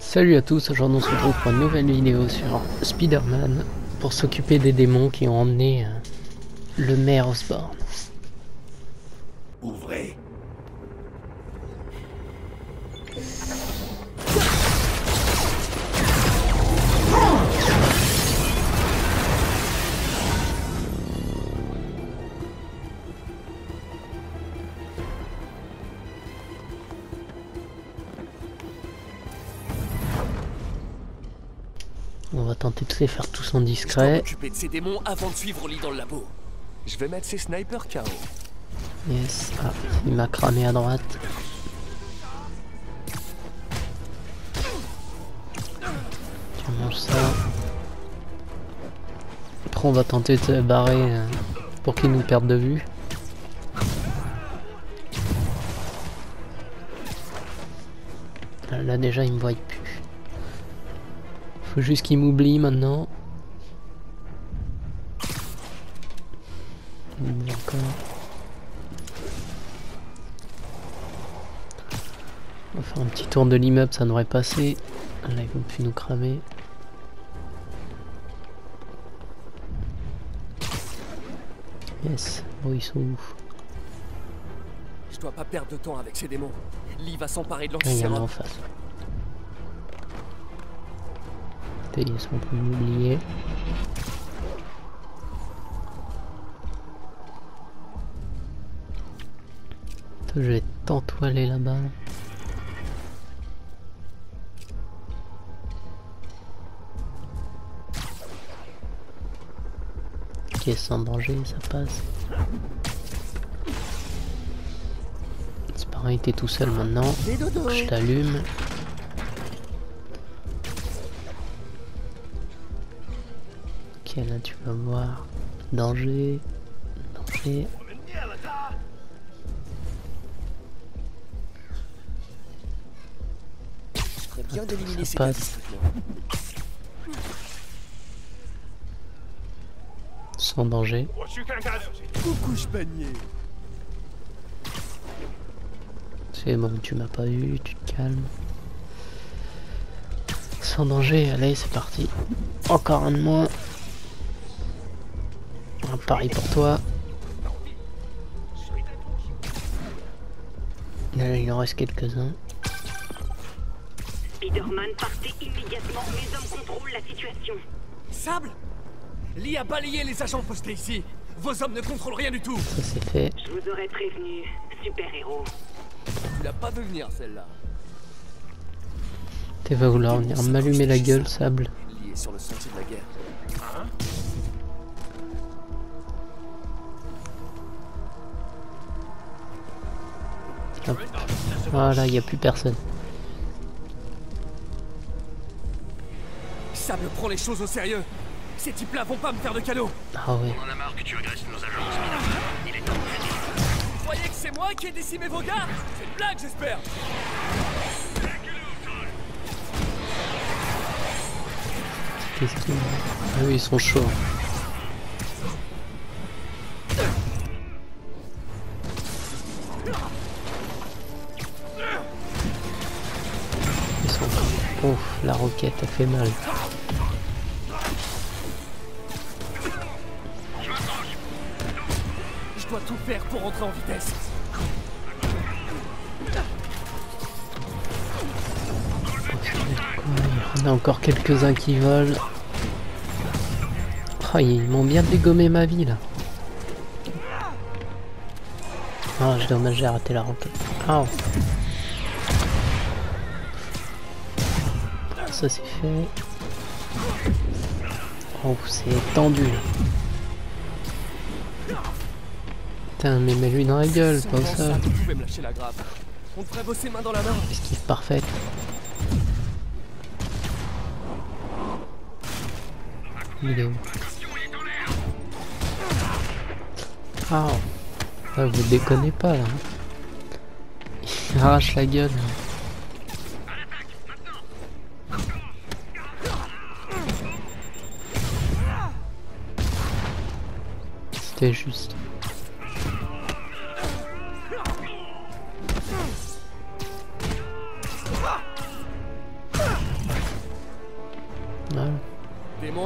Salut à tous, aujourd'hui on se retrouve pour une nouvelle vidéo sur Spider-Man pour s'occuper des démons qui ont emmené le maire Osborn. Ouvrez. On va tenter de les faire tous en Je discret. dois m'occuper de ces démons avant de suivre Lee dans le labo. Je vais mettre ces snipers KO. Yes, ah, il m'a cramé à droite. Tu manges ça. Après on va tenter de se barrer pour qu'il nous perde de vue. Là déjà il me voit plus. Faut juste qu'il m'oublie maintenant. D'accord. On va faire un petit tour de l'immeuble, ça devrait passer. Là ils vont plus nous cramer. Yes, bon ils sont où? Je dois pas perdre de temps avec ces démons. Lee va s'emparer de Ah, il y en a en l'antisérum. face. Ils sont en train de m'oublier. Je vais t'entoiler là-bas. Ok, sans danger, ça passe. C'est pareil, t'es tout seul maintenant. Je t'allume. Ok, là tu vas voir. Danger. Danger. Je ferais bien d'éliminer ça ces gars passe. discrètement. Sans danger. Coucou, je panier. C'est bon, tu m'as pas eu, tu te calmes. Sans danger, allez, c'est parti. Encore un de moins. Un pari pour toi. Là, il en reste quelques-uns. Spider-Man, partez immédiatement. Mes hommes contrôlent la situation. Sable, Lee a balayé les agents postés ici. Vos hommes ne contrôlent rien du tout. Ça c'est fait. Je vous aurais prévenu. Super-héros. Tu l'as pas vu venir celle-là. Tu vas vouloir venir m'allumer la gueule, Sable. Lee est sur le sentier de la guerre. Hop. Voilà, il n'y a plus personne. Sable prend les choses au sérieux. Ces types-là vont pas me faire de cadeaux. Ah ouais. On en a marre que tu agresses nos agents Spider-Man. Il est temps de finir. Vous croyez que c'est moi qui ai décimé vos gars? C'est une blague, j'espère. Qu'est-ce qu'ils... Ah oui, ils sont chauds. Ils sont... Ouf, la roquette a fait mal. Je dois tout faire pour rentrer en vitesse. Il y en a encore quelques-uns qui volent. Oh, ils m'ont bien dégommé ma vie là. Ah, oh, dommage, j'ai raté la roquette. Ah. Ça c'est fait. Oh, c'est tendu là. Putain, mais mets-lui dans la gueule, comme ça. Vous pouvez me lâcher la grappe. On devrait bosser main dans la main. Esquive parfaite. Il est où? Ah, ah, vous déconnez pas là. Il arrache la gueule. C'était juste.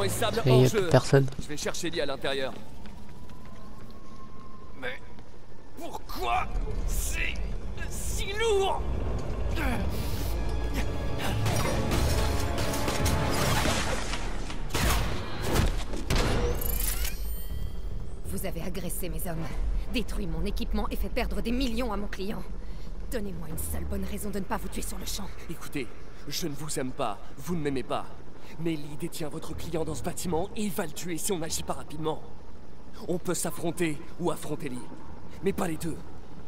et sable Il en n'y a jeu. plus personne. Je vais chercher Lee à l'intérieur. Mais pourquoi c'est si lourd? Vous avez agressé mes hommes, détruit mon équipement et fait perdre des millions à mon client. Donnez-moi une seule bonne raison de ne pas vous tuer sur le champ. Écoutez, je ne vous aime pas, vous ne m'aimez pas. Mais Lee détient votre client dans ce bâtiment et il va le tuer si on n'agit pas rapidement. On peut s'affronter ou affronter Lee, mais pas les deux.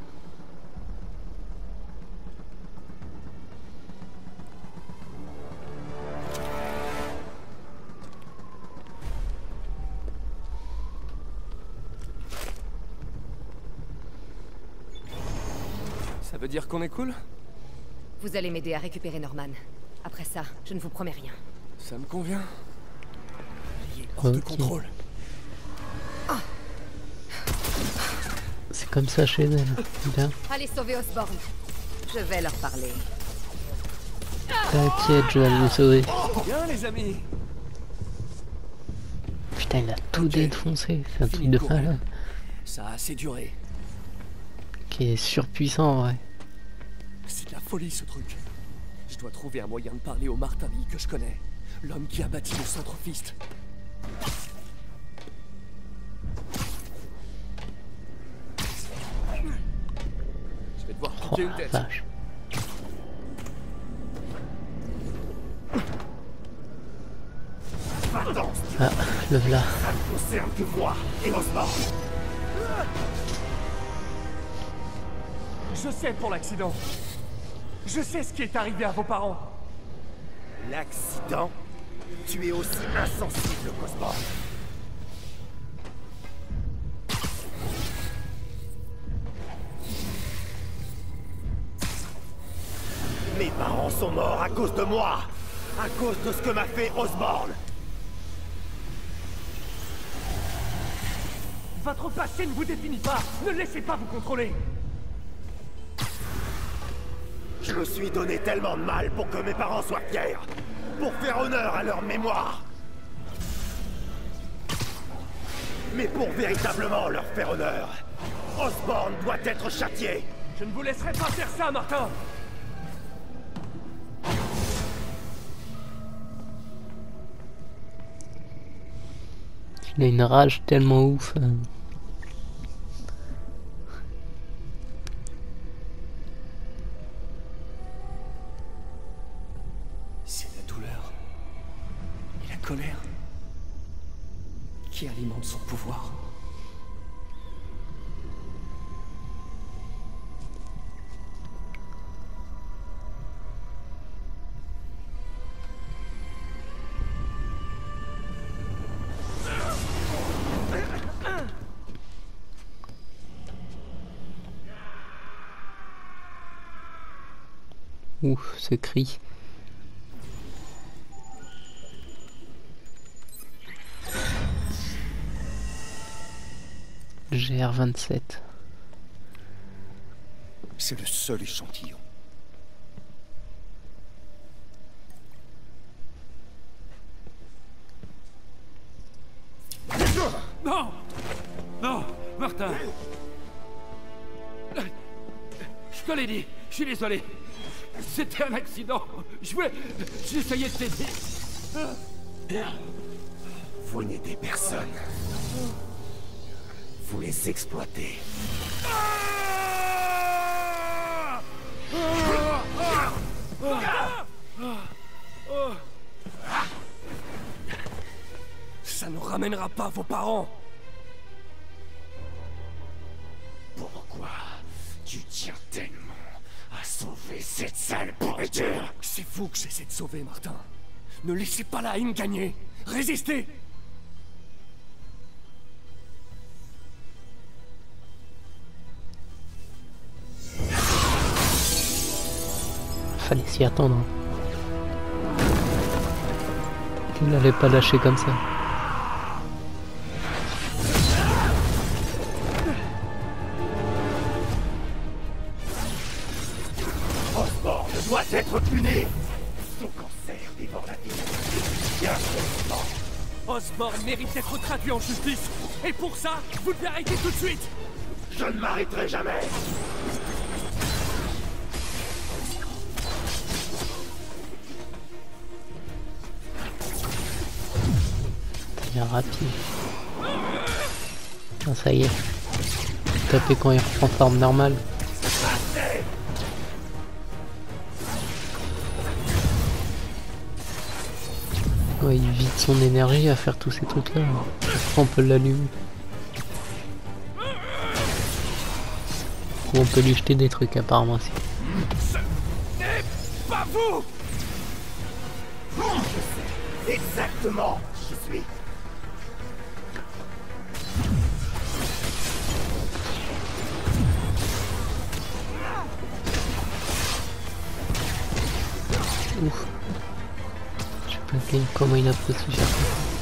Ça veut dire qu'on est cool? Vous allez m'aider à récupérer Norman. Après ça, je ne vous promets rien. Ça me convient. Lee hors de contrôle. C'est comme ça chez elle. Bien. Allez sauver Osborn. Je vais leur parler. T'inquiète, je vais le sauver. Bien les amis. Putain, il a tout défoncé. C'est un truc Fini de courir. malade. Ça a assez duré. Qui est surpuissant en vrai. C'est de la folie ce truc. Je dois trouver un moyen de parler au Martin Lee que je connais. L'homme qui a bâti le centre Fist. Je vais devoir Oh piquer une la tête. vache. Ah, le voilà. Concerne que moi et Osborn. Je sais pour l'accident. Je sais ce qui est arrivé à vos parents. L'accident? Tu es aussi insensible qu'Osborn. Mes parents sont morts à cause de moi, à cause de ce que m'a fait Osborn. Votre passé ne vous définit pas. Ne laissez pas vous contrôler. Je me suis donné tellement de mal pour que mes parents soient fiers, pour faire honneur à leur mémoire. Mais pour véritablement leur faire honneur, Osborn doit être châtié. Je ne vous laisserai pas faire ça, Martin. Il a une rage tellement ouf. C'est la douleur et la colère qui alimentent son pouvoir. Ouf, ce cri. GR27. C'est le seul échantillon. Non! Non! Martin! Je te l'ai dit, je suis désolé. C'était un accident. J'essayais de t'aider. Vous n'aidez personne. Vous les exploitez. Ça ne ramènera pas vos parents. Pourquoi tu tiens tellement à sauver cette sale pourriture? C'est vous que j'essaie de sauver, Martin. Ne laissez pas la haine gagner. Résistez. Fallait s'y attendre. Il n'allait pas lâcher comme ça. Osborn doit être puni. Son cancer dévore la vie. Bien sûr, Osborn. Osborn mérite d'être traduit en justice. Et pour ça, vous devez arrêter tout de suite. Je ne m'arrêterai jamais. C'est bien rapide. Ah, ça y est. Taper quand il reprend forme normale. Ouais, il vide son énergie à faire tous ces trucs là. On peut l'allumer. Ou on peut lui jeter des trucs apparemment aussi. Ce n'est pas vous. Exactement, je suis. Ouf. Je sais pas comment il a pris ce cher.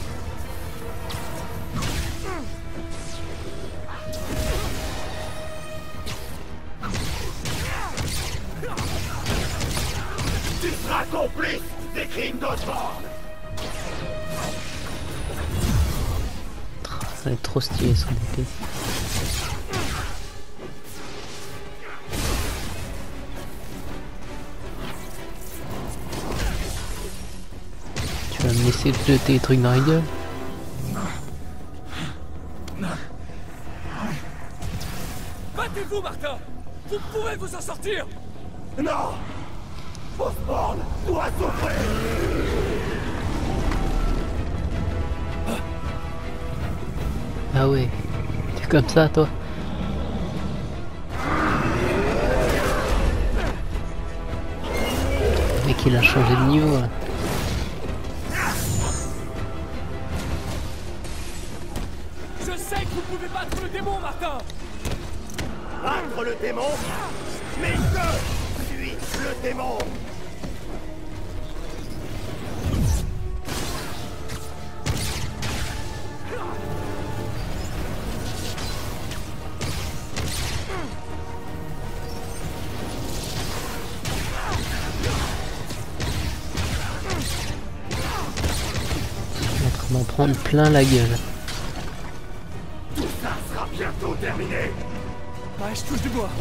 Tu seras complice des crimes d'Osborn. Ça va être trop stylé son épée. Tu vas me laisser te jeter des trucs dans la gueule? Battez-vous, Martin. Vous pouvez vous en sortir. Non! Osborn doit souffrir! Ah ouais, t'es comme ça toi? Le mec il a changé de niveau là. Je sais que vous pouvez battre le démon, Martin. Battre le démon? Mais je suis le démon! Je suis en train d'en prendre plein la gueule. Tout ça sera bientôt terminé! Ouais, je touche du bois.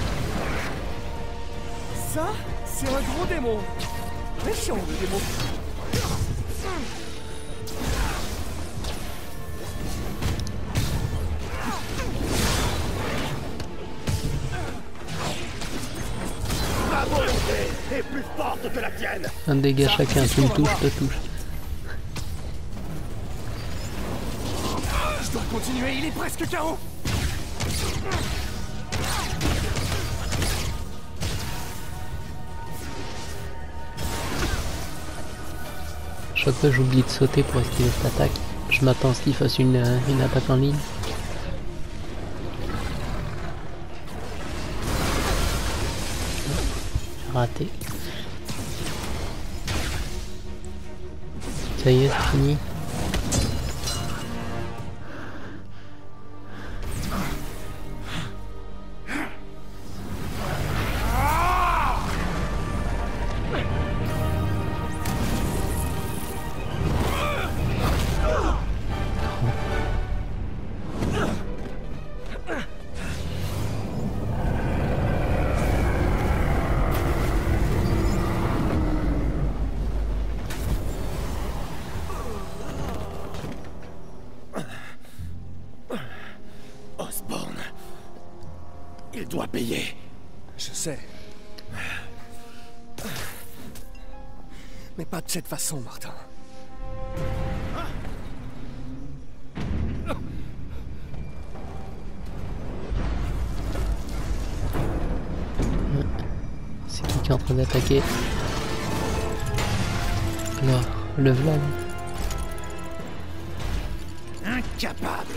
Ça, c'est un gros démon. Méchant, le démon. Ma volonté est plus forte que la tienne! Un dégât chacun, tu me touches, je te touche. Je dois continuer, il est presque KO. Chaque fois j'oublie de sauter pour esquiver cette attaque. Je m'attends à ce qu'il fasse une attaque en ligne. Raté. Ça y est, c'est fini. Osborn, il doit payer. Je sais. Mais pas de cette façon, Martin. C'est qui est en train d'attaquer? Là, le vlan. Incapable.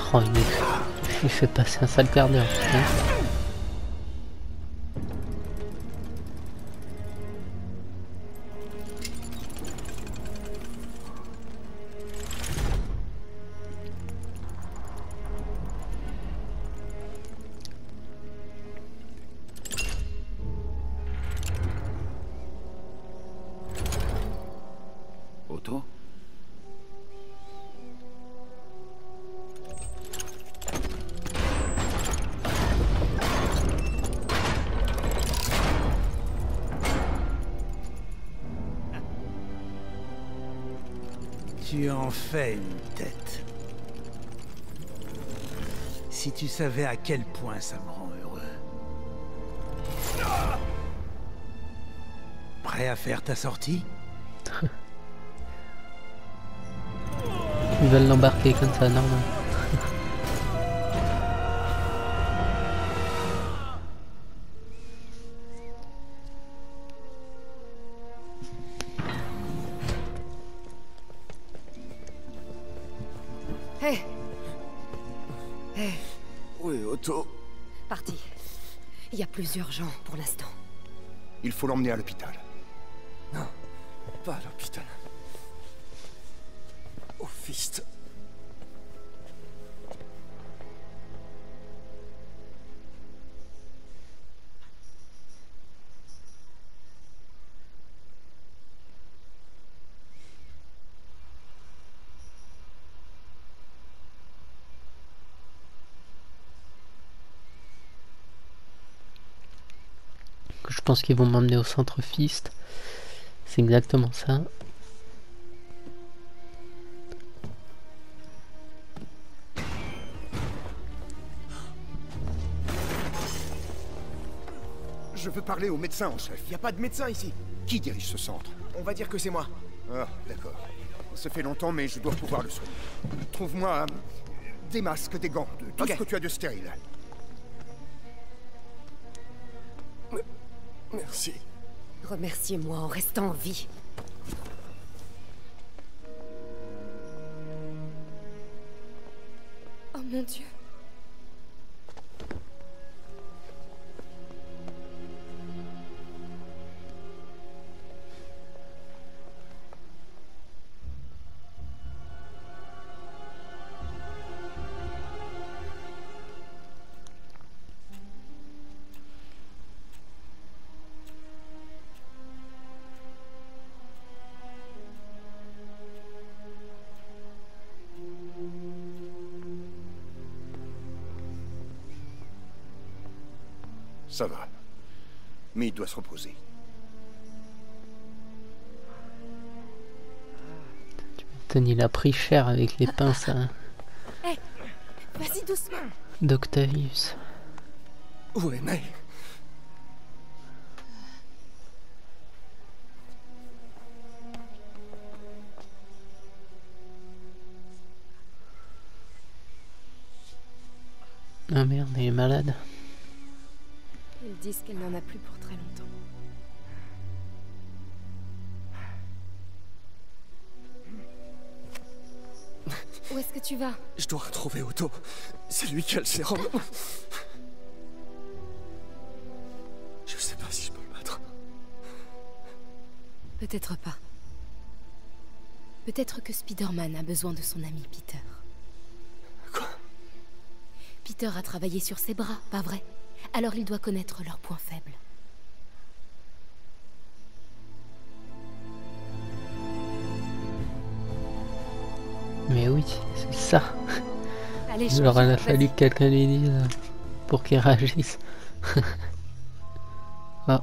Oh, il fait passer un sale quart d'heure. Hein. Otto? Tu en fais une tête. Si tu savais à quel point ça me rend heureux. Prêt à faire ta sortie? Ils veulent l'embarquer comme ça, normal. Hé! Hé! Oui, Otto. Parti. Il y a plus urgent pour l'instant. Il faut l'emmener à l'hôpital. Non, pas à l'hôpital. Au Fist. Je pense qu'ils vont m'emmener au centre Fist. C'est exactement ça. Je veux parler au médecin en chef. Y a pas de médecin ici. Qui dirige ce centre? On va dire que c'est moi. Ah, d'accord. Ça fait longtemps, mais je dois pouvoir le soigner. Trouve-moi des masques, des gants, tout Ok. ce que tu as de stérile. Merci. Remerciez-moi en restant en vie. Oh mon Dieu. Ça va. Mais il doit se reposer. Tony, il a pris cher avec les pinces hein, Vas-y doucement. d'Octavius. Où est May? Ah merde, il est malade. Ils disent qu'elle n'en a plus pour très longtemps. Où est-ce que tu vas? Je dois retrouver Otto. C'est lui qui a le sérum. Je sais pas si je peux le battre. Peut-être pas. Peut-être que Spider-Man a besoin de son ami Peter. Quoi? Peter a travaillé sur ses bras, pas vrai? Alors il doit connaître leurs points faibles. Mais oui, c'est ça. Allez, Il leur en a vas-y. fallu que quelqu'un lui dise pour qu'il réagisse. Ah.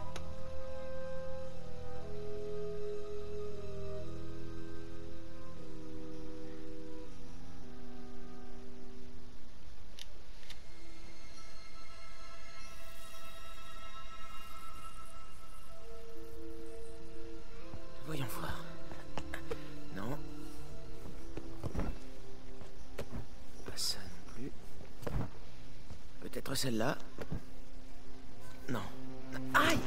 Voyons voir. Non. Pas ça non plus. Peut-être celle-là. Non. Aïe!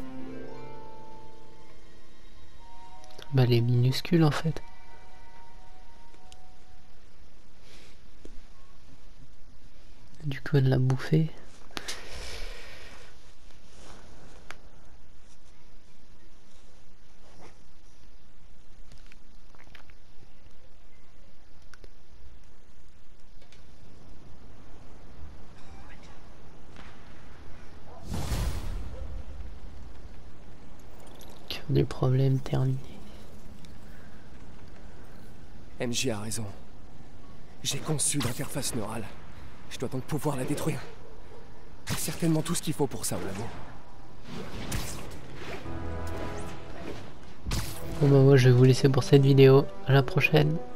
Bah les minuscules en fait. Du coup, elle l'a bouffé. Des problèmes terminés. MJ a raison. J'ai conçu l'interface neurale. Je dois donc pouvoir la détruire. J'ai certainement tout ce qu'il faut pour ça au labo. Bon bah moi je vais vous laisser pour cette vidéo. À la prochaine.